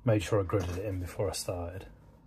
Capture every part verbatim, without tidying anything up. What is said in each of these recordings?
Made sure I gridded it in before I started.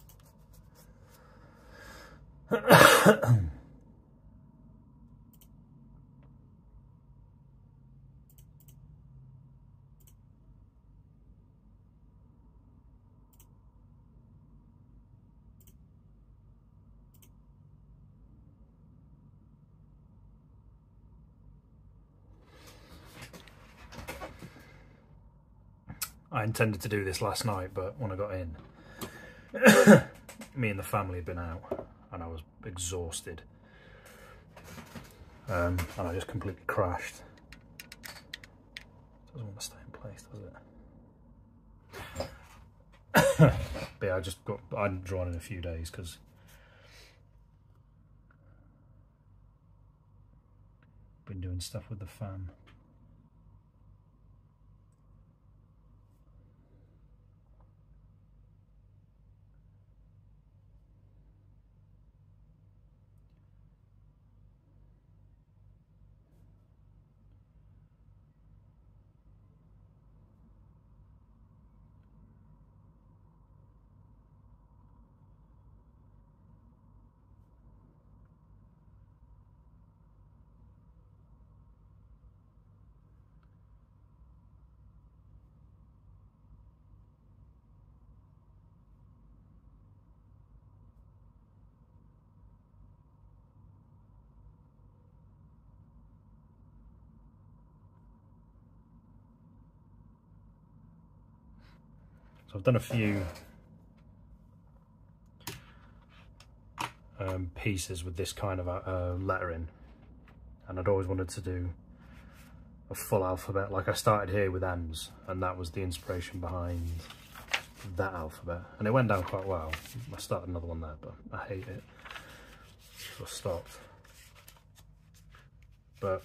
I intended to do this last night, but when I got in, me and the family had been out and I was exhausted. Um, and I just completely crashed. Doesn't want to stay in place, does it? But yeah, I just got, I hadn't drawn in a few days because been doing stuff with the fan. So I've done a few um, pieces with this kind of uh, lettering, and I'd always wanted to do a full alphabet. Like I started here with M's, and that was the inspiration behind that alphabet, and it went down quite well. I started another one there, but I hate it, so I stopped. But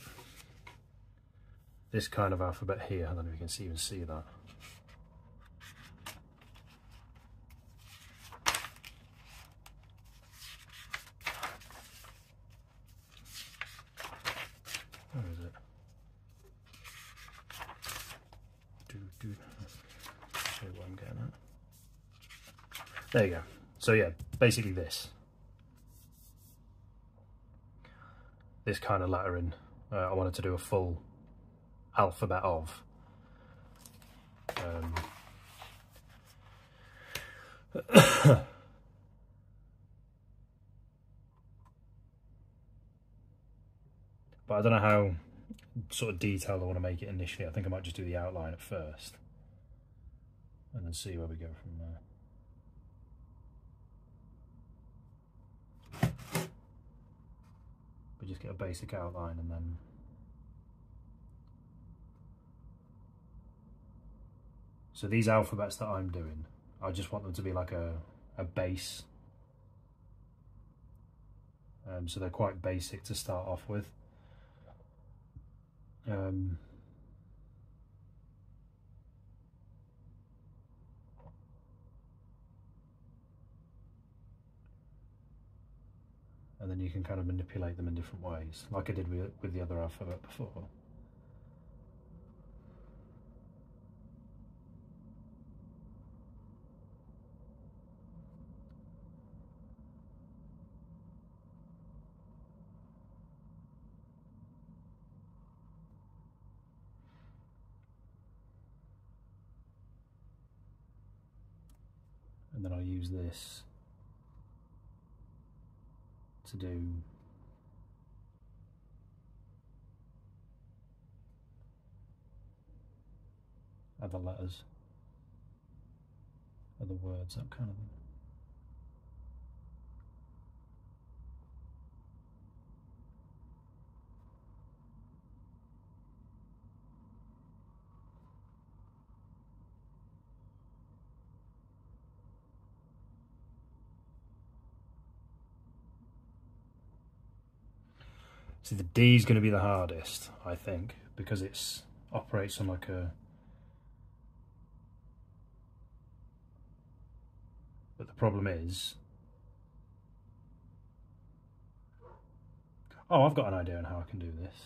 this kind of alphabet here, I don't know if you can see, even see that. Where is it? Do, do. Show you what I'm getting at. There you go. So yeah, basically this. This kind of lettering, uh, I wanted to do a full alphabet of. Um, but I don't know how sort of detailed I want to make it initially. I think I might just do the outline at first and then see where we go from there. But just get a basic outline and then so these alphabets that I'm doing, I just want them to be like a, a base. Um, so they're quite basic to start off with. Um, and then you can kind of manipulate them in different ways, like I did with, with the other alphabet before. And then I'll use this to do other letters, other words, that kind of thing. So the D is going to be the hardest, I think, because it's operates on like a, but the problem is, oh, I've got an idea on how I can do this.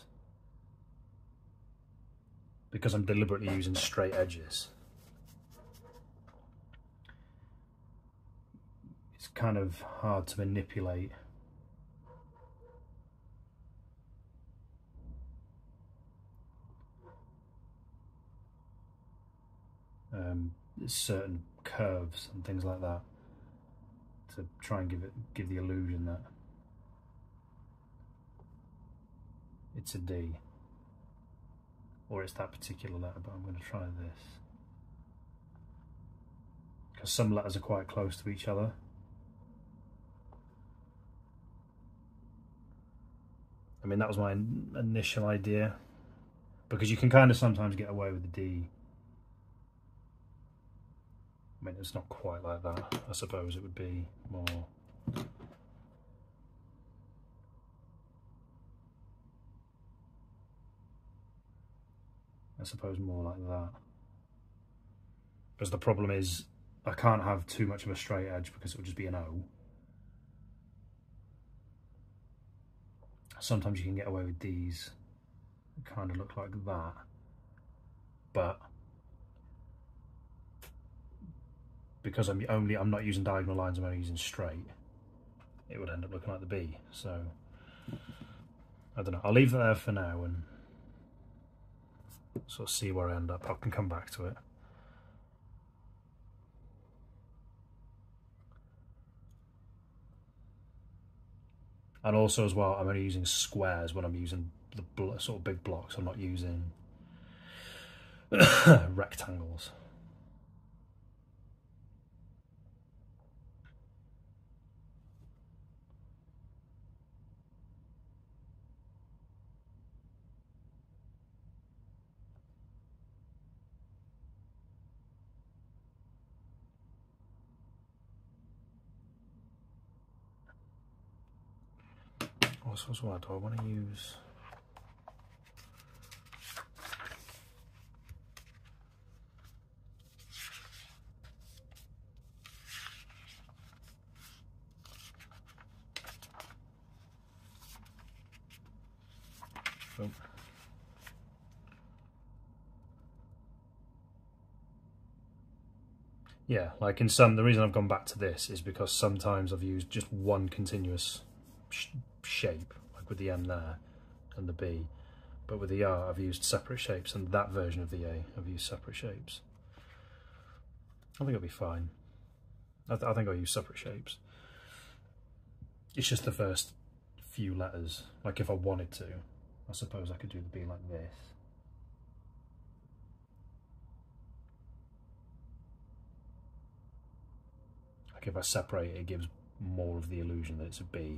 Because I'm deliberately using straight edges. kind of hard to manipulate. Um, certain curves and things like that to try and give it give the illusion that it's a D or it's that particular letter, but I'm going to try this because some letters are quite close to each other. I mean, that was my initial idea, because you can kind of sometimes get away with the D. I mean, it's not quite like that. I suppose it would be more... I suppose more like that. Because the problem is, I can't have too much of a straight edge because it would just be an O. Sometimes you can get away with D's that kind of look like that. But because I'm only I'm not using diagonal lines, I'm only using straight, it would end up looking like the B. So I don't know, I'll leave that there for now and sort of see where I end up. I can come back to it. And also as well, I'm only using squares when I'm using the sort of big blocks. I'm not using rectangles. Also, as well, do I want to use... Oh. Yeah, like in some, the reason I've gone back to this is because sometimes I've used just one continuous sh shape, like with the M there and the B, but with the R I've used separate shapes, and that version of the A I've used separate shapes. I think it'll be fine. I, th I think I'll use separate shapes. It's just the first few letters. Like if I wanted to, I suppose I could do the B like this. Like if I separate it, it gives more of the illusion that it's a B.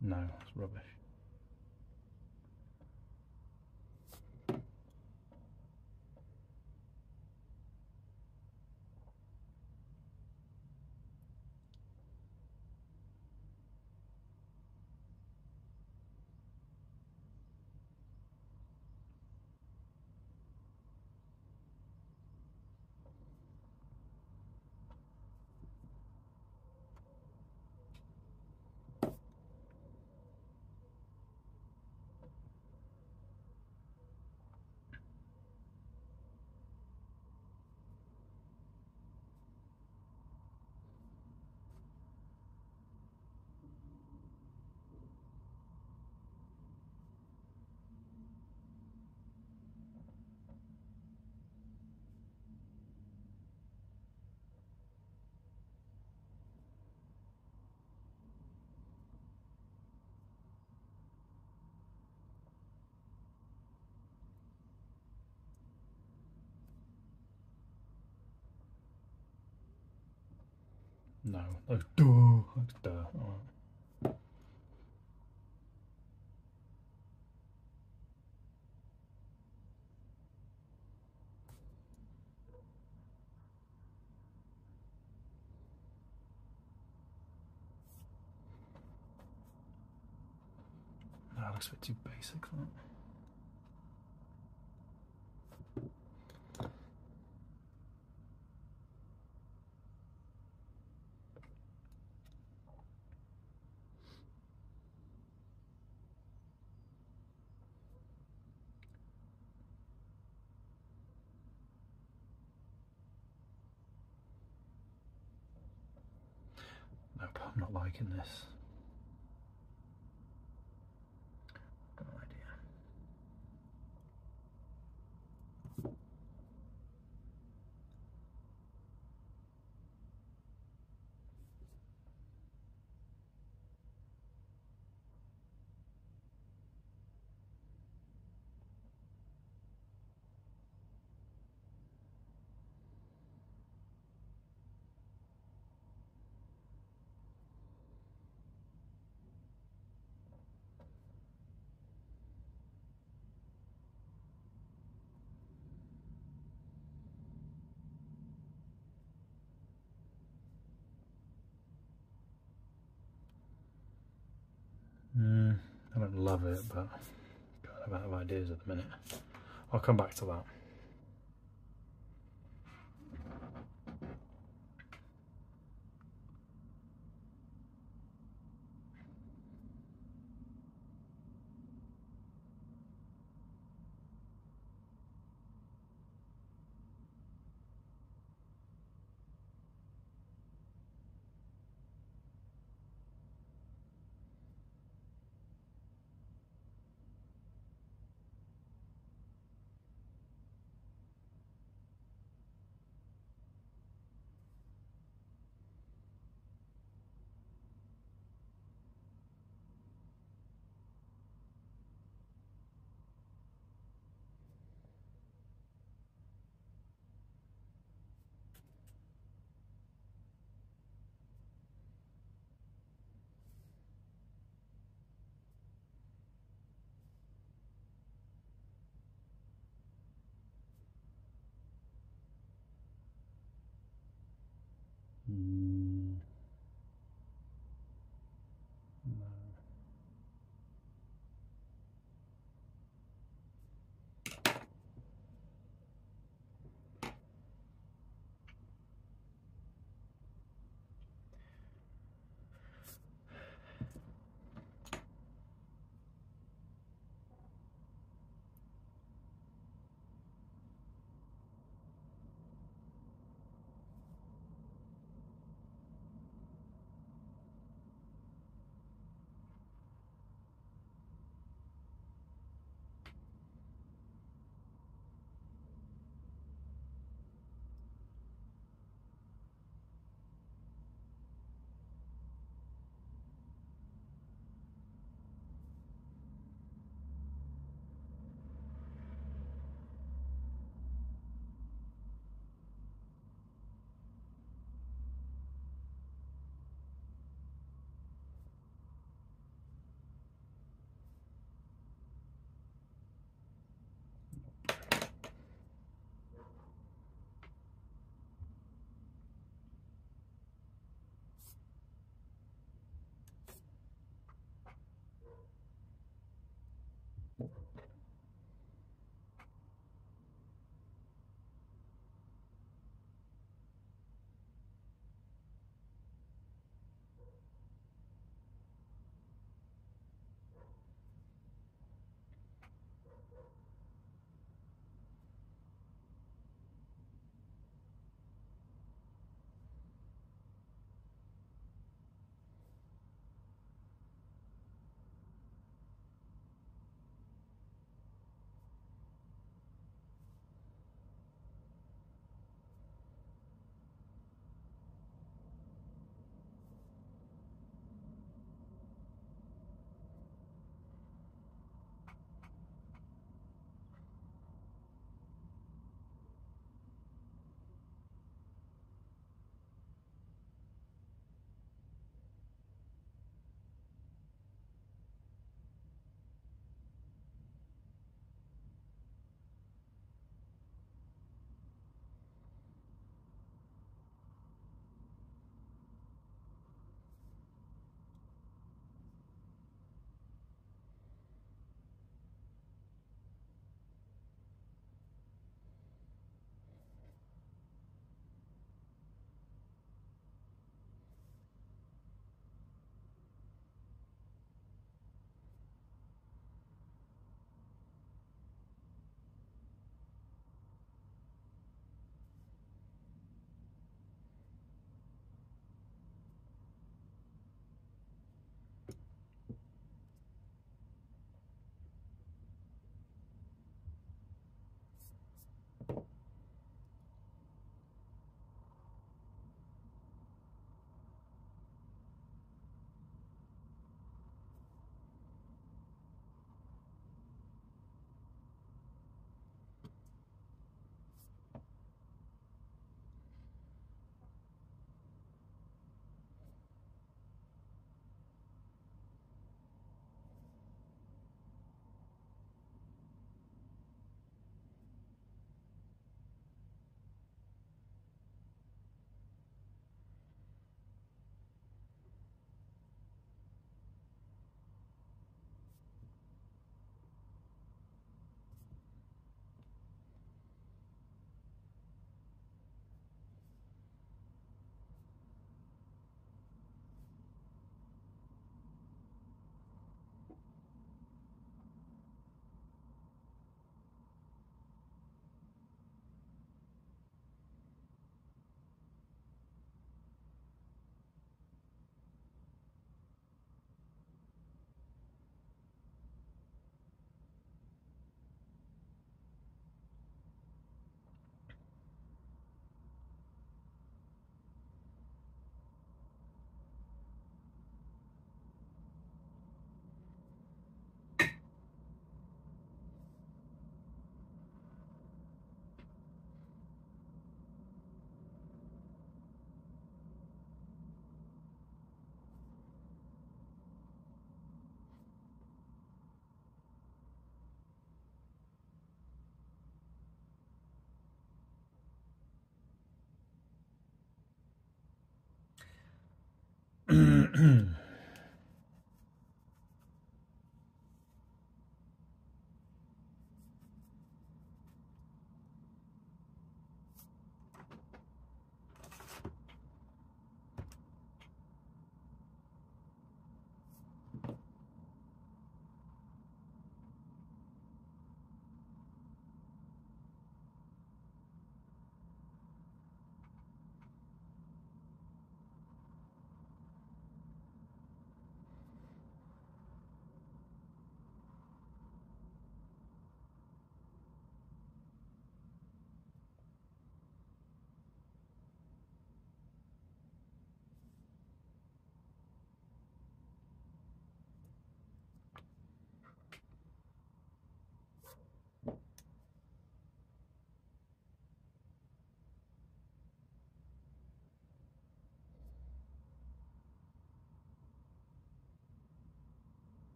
No, it's rubbish. No, like duh, like duh. All right. No, that looks a bit too basic. That. Nope, I'm not liking this. No idea. Mm, I don't love it, but kind of out of ideas at the minute. I'll come back to that. Mm, no.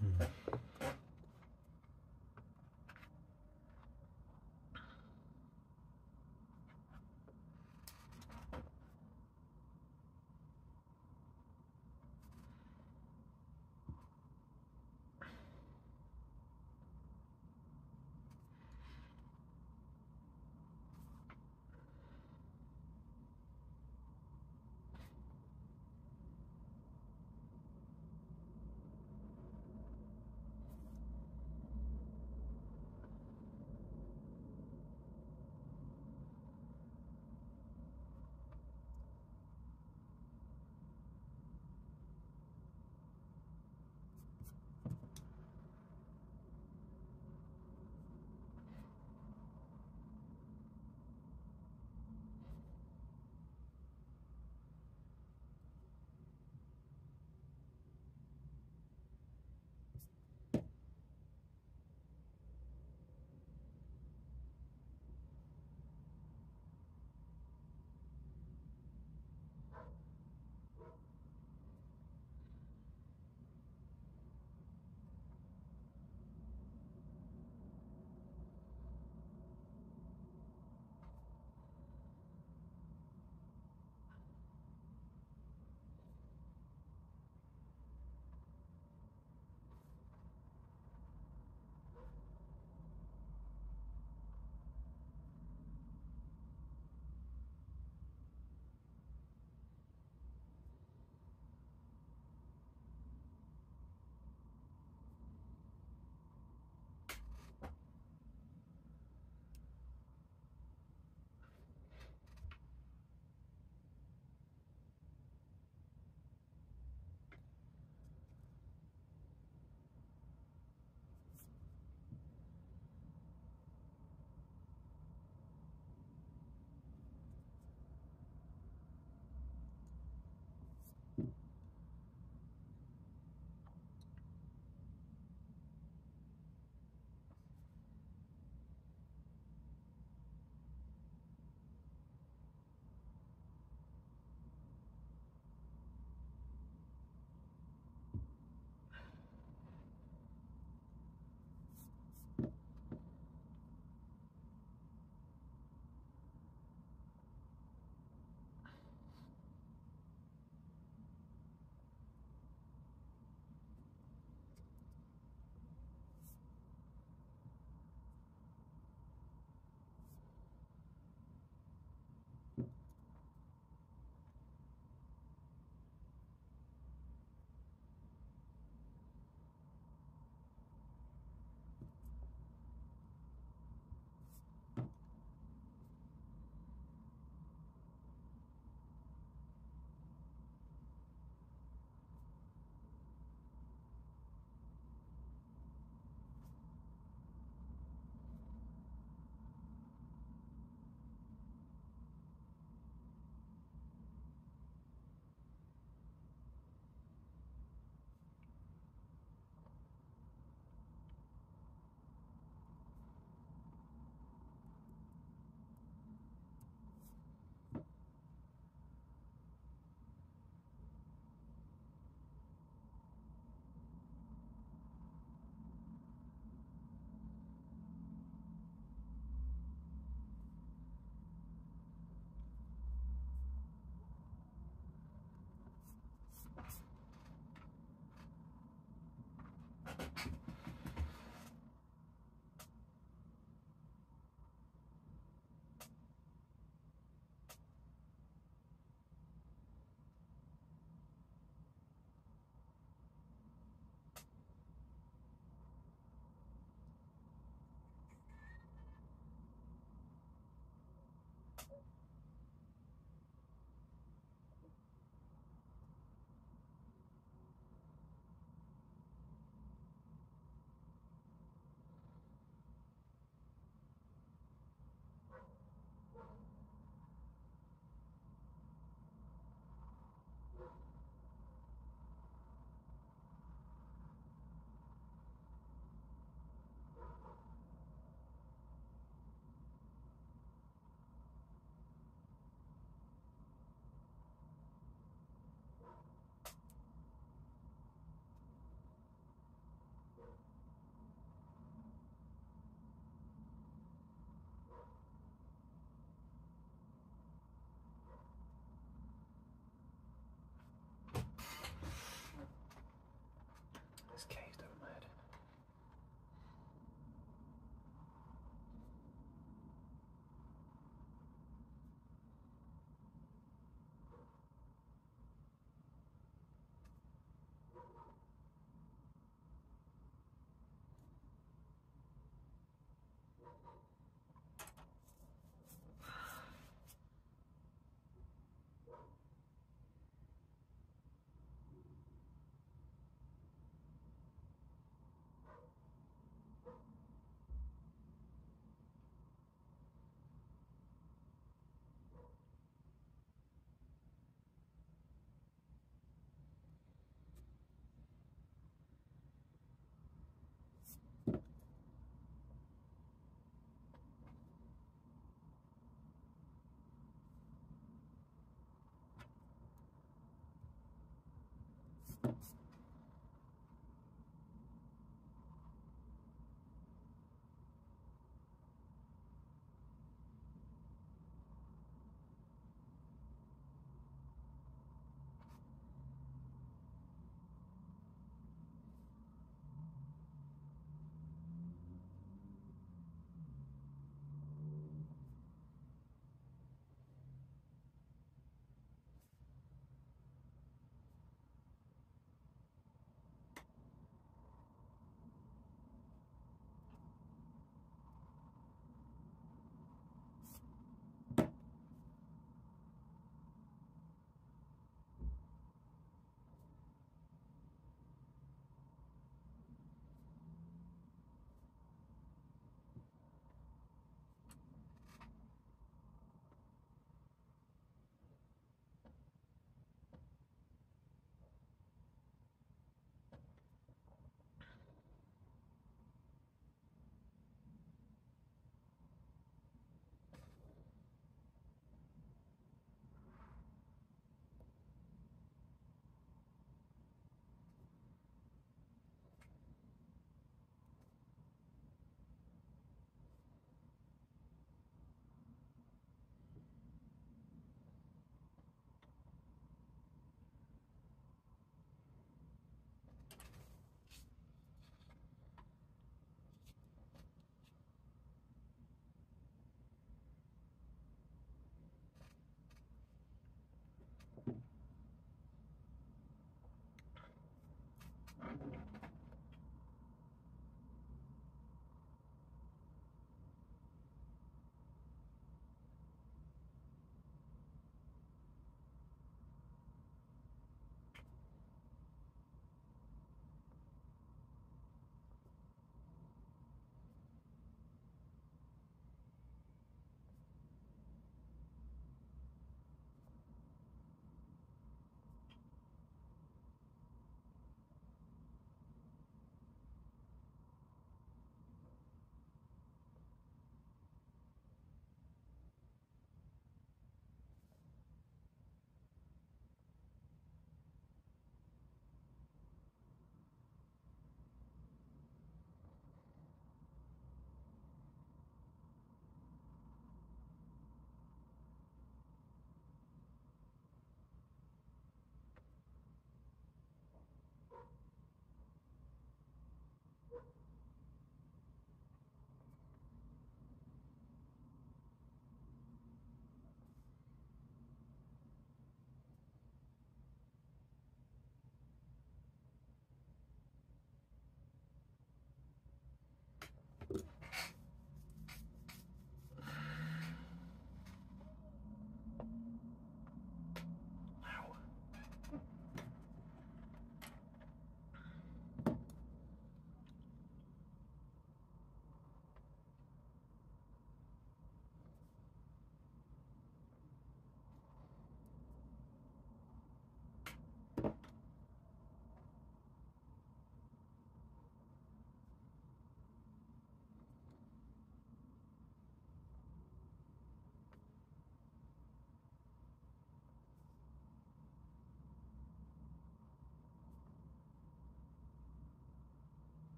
Mm.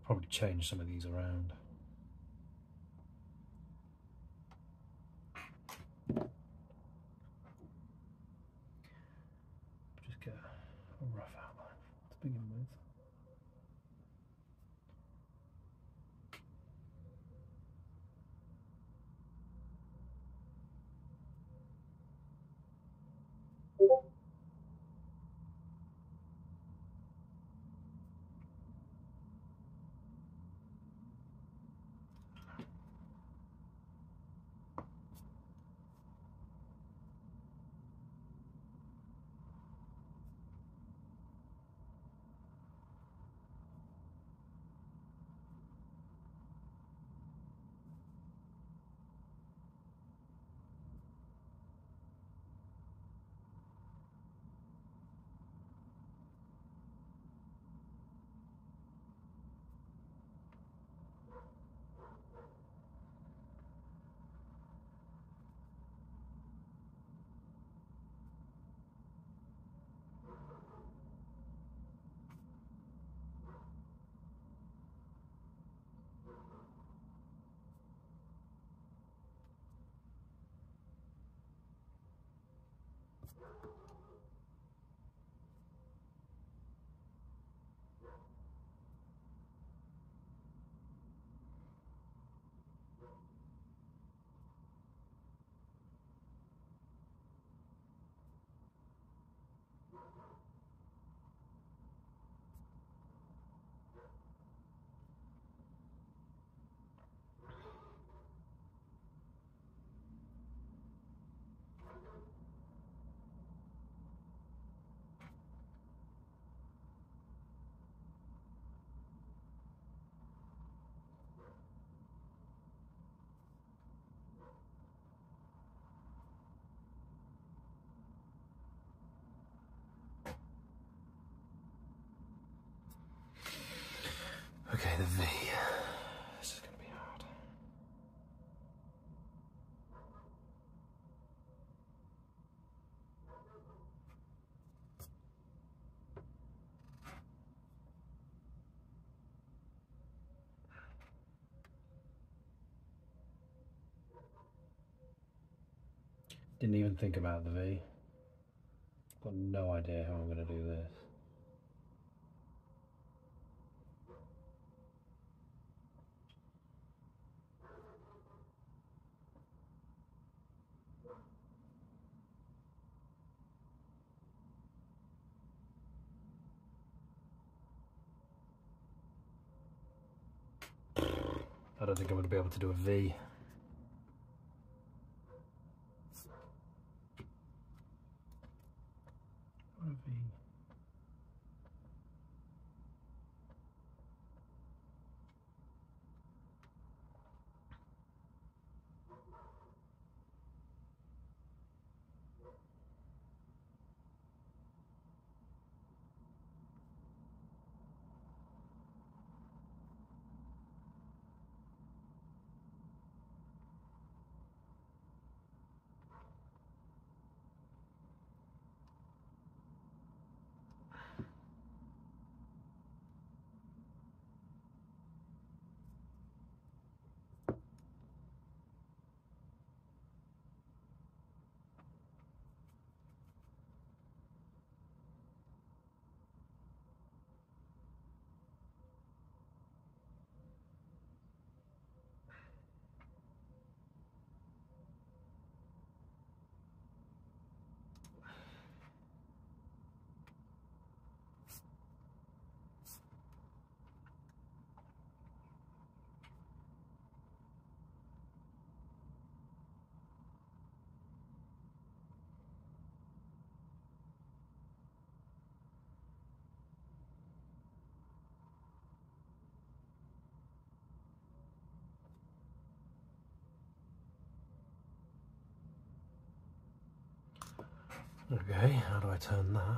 Probably change some of these around. Just get a rough outline to begin with. Okay, the V. This is going to be hard. Didn't even think about the V. Got no idea how I'm going to do this. I don't think I'm going to be able to do a V. What a V. Okay, how do I turn that?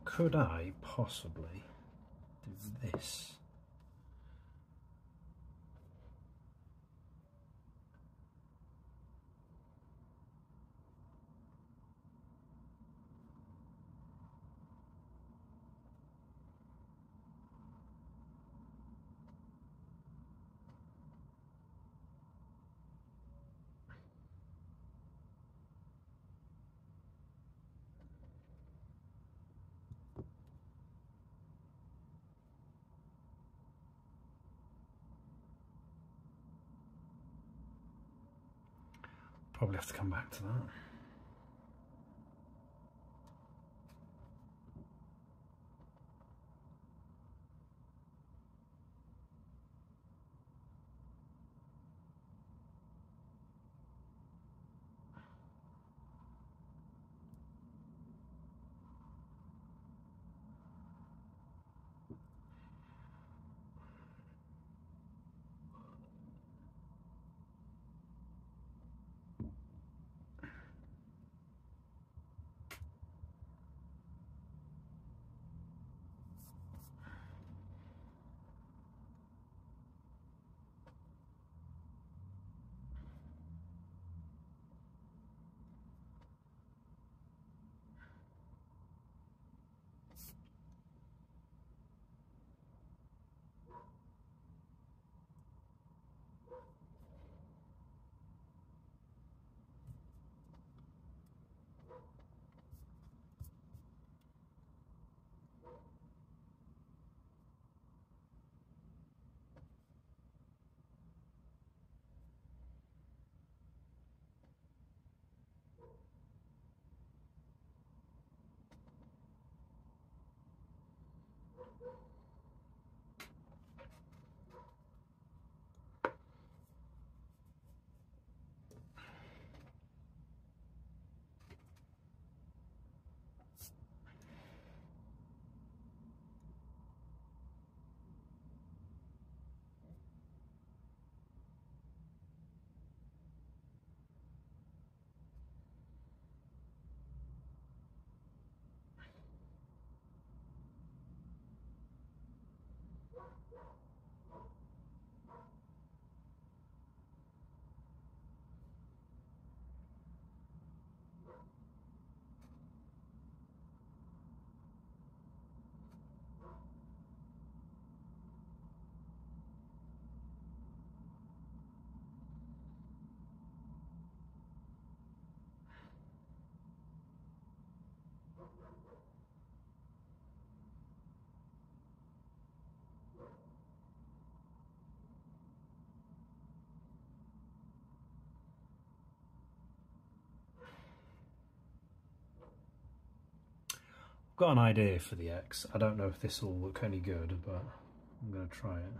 could I possibly do this? Probably have to come back to that. Got an idea for the X. I don't know if this will look any good, but I'm going to try it.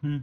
Hmm.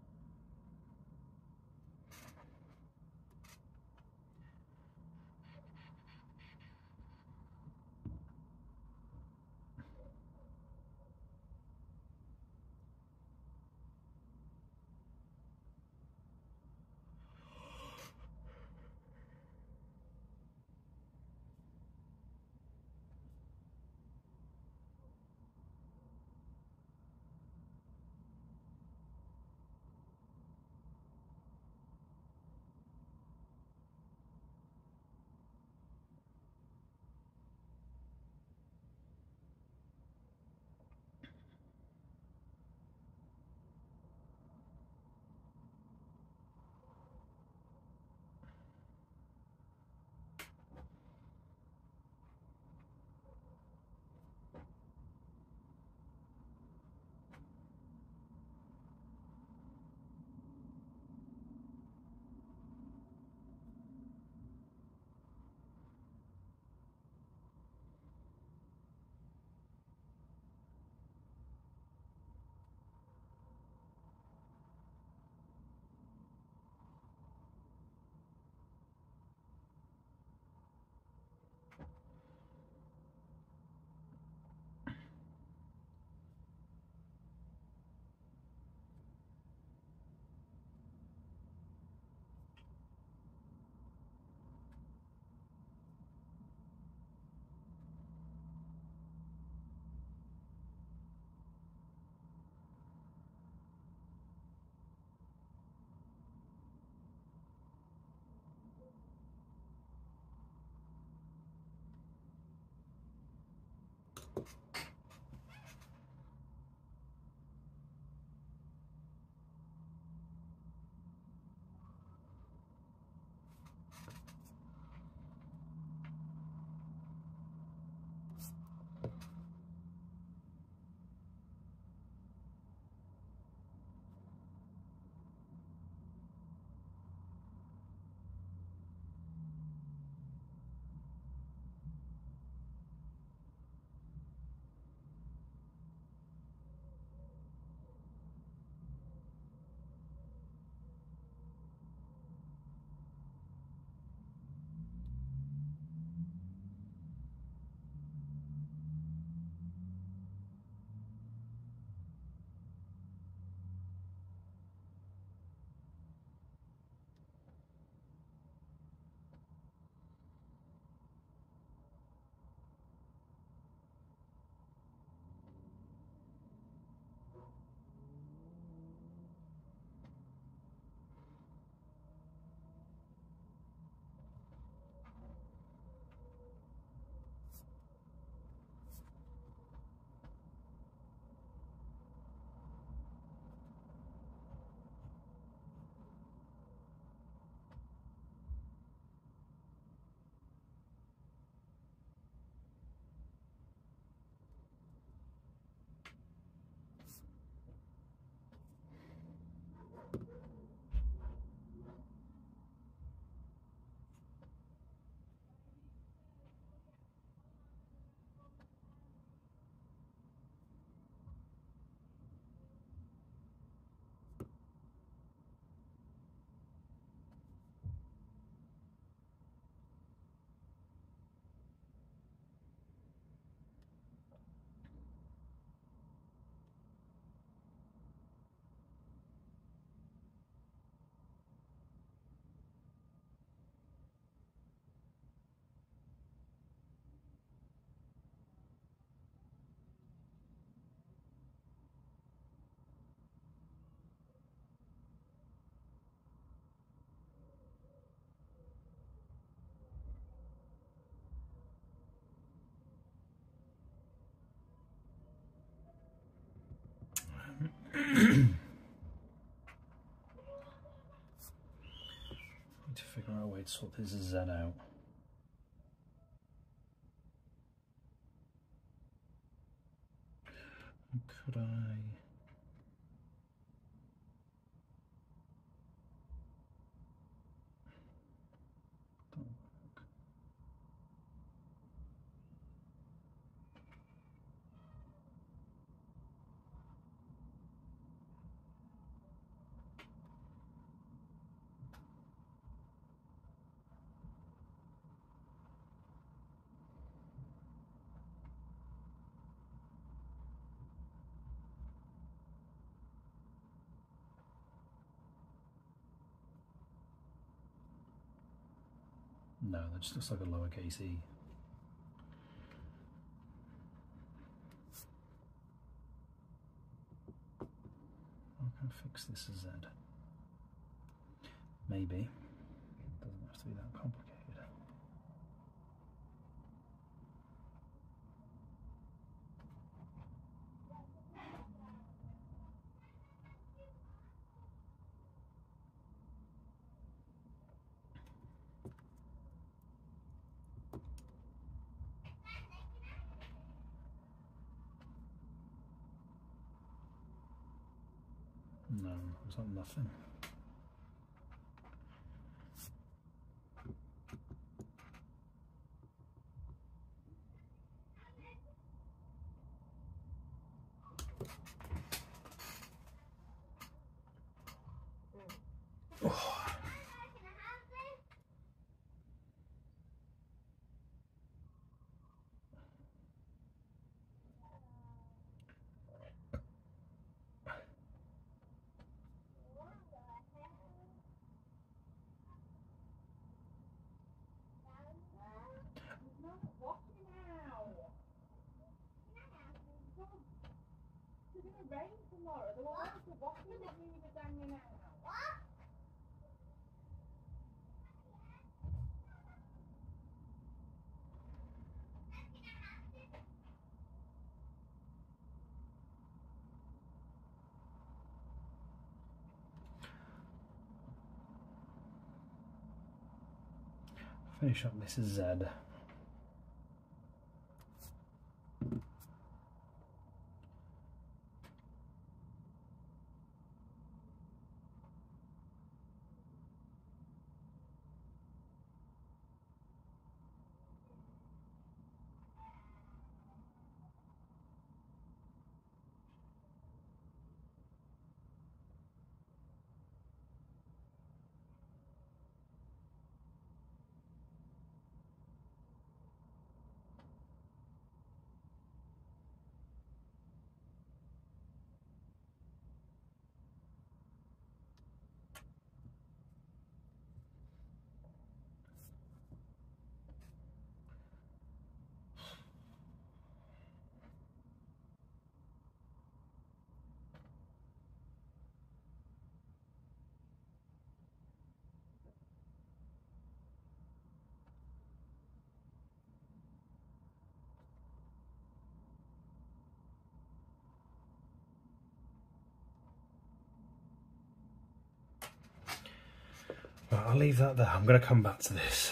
Need to figure out a way to sort this Z out. Could I? No, that just looks like a lowercase e. How can I fix this as Z? Maybe. It doesn't have to be that complicated. No, it's not nothing. Oh. Rain tomorrow. The one who's walking at me with hanging out. What? Finish up this Z. Right, I'll leave that there. I'm going to come back to this.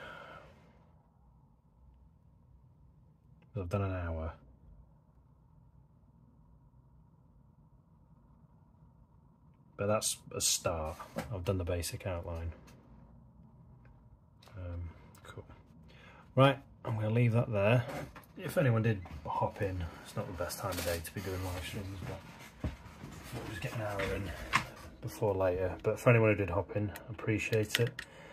I've done an hour. But that's a start. I've done the basic outline. Um, cool. Right, I'm going to leave that there. If anyone did hop in, it's not the best time of day to be doing live streams, but we'll just get an hour in before later. But for anyone who did hop in, appreciate it.